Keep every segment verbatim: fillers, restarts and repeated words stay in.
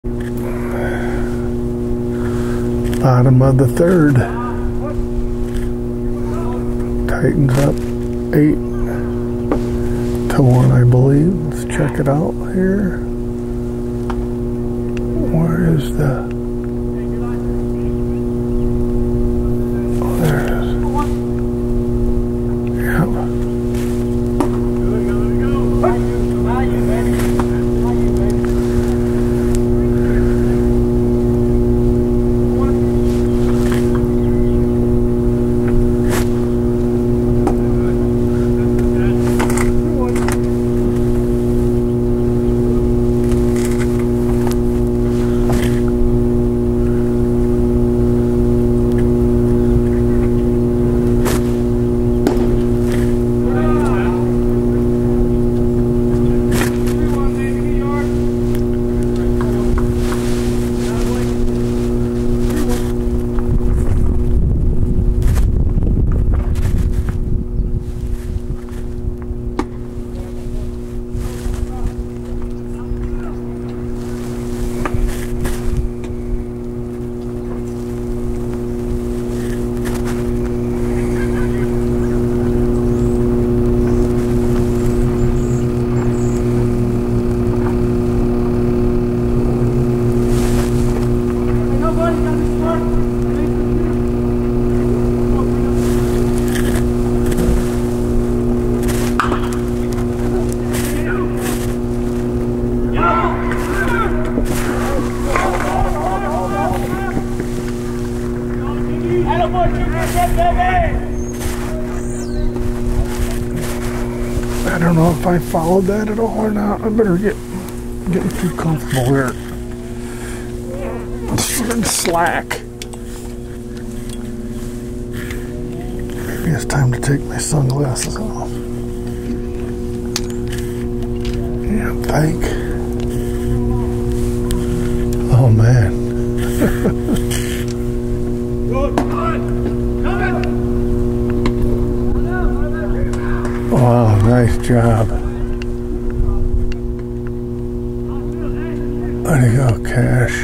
Bottom of the third. Titans up eight to one, I believe. Let's check it out here. Where is the... Oh, there it is. Yep. I don't know if I followed that at all or not. I better get getting too comfortable here. It's slack. Maybe it's time to take my sunglasses off. Yeah, thank. Oh man. Wow, nice job. There you go, Cash.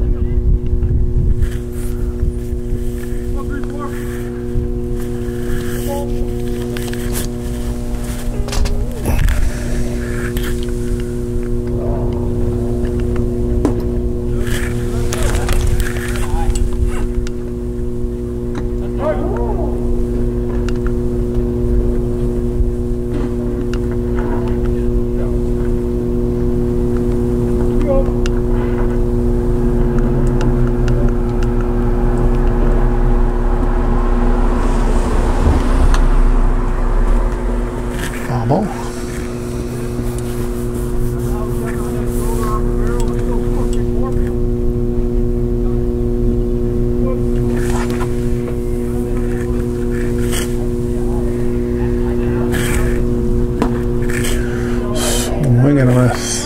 Swing and a miss.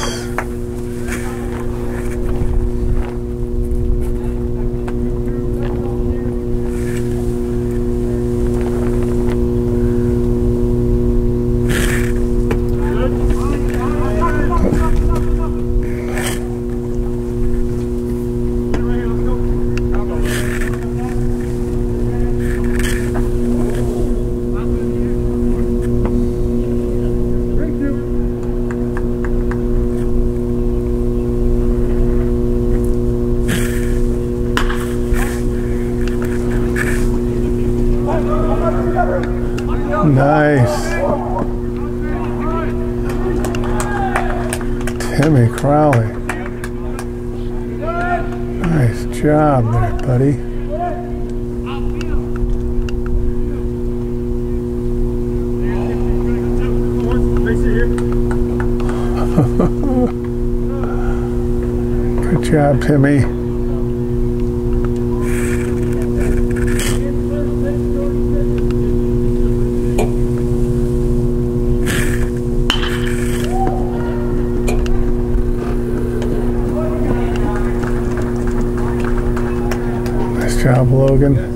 Nice. Timmy Crowley. Nice job there, buddy. Good job, Timmy. Nice job, Logan.